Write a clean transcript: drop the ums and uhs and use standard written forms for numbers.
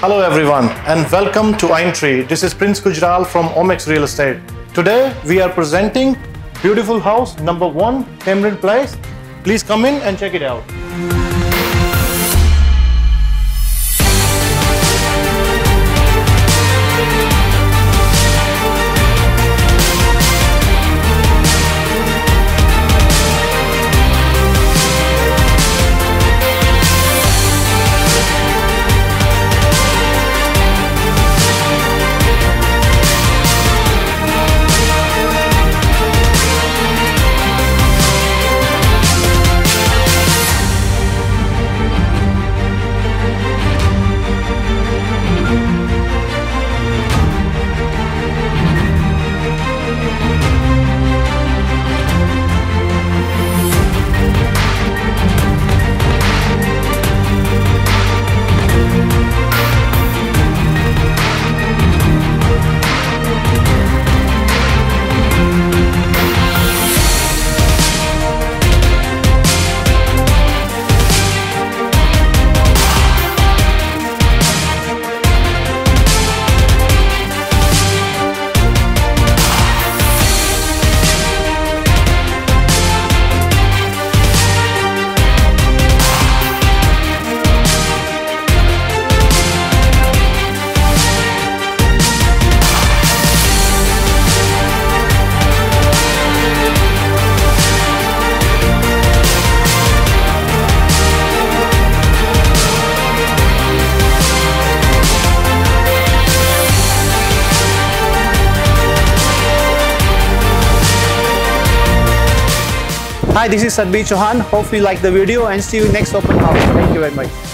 Hello everyone and welcome to Aintree. This is Prince Gujral from Omex Real Estate. Today we are presenting beautiful house number 1 Cameron Place. Please come in and check it out. Hi, this is Sadbir Chauhan. Hope you like the video and see you next open house. Thank you very much.